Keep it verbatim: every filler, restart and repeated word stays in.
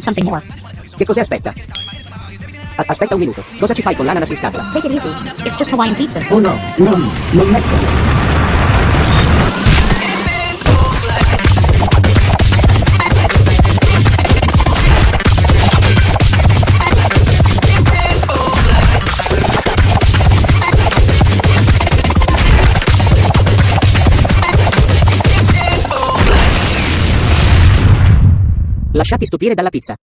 Something more. Che cos'è aspetta? A- aspetta un minuto. Cosa ci fai con l'ananas in scatola? Take it easy. It's just Hawaiian pizza. Oh no, non, non metterlo. Lasciati stupire dalla pizza.